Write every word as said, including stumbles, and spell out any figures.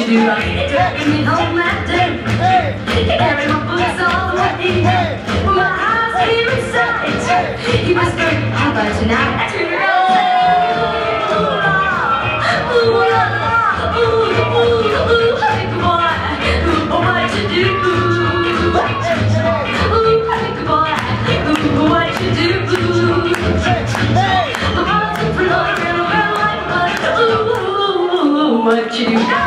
you do? You're dragging me home at day. You're carrying my books all the way. My heart's here inside. You whisper, how about tonight? I turn around and say, ooh la, ooh la la, ooh ooh ooh, hey boy, ooh what you do? Ooh hey boy, ooh what you do? My heart's in front of you, like what? Ooh what you do?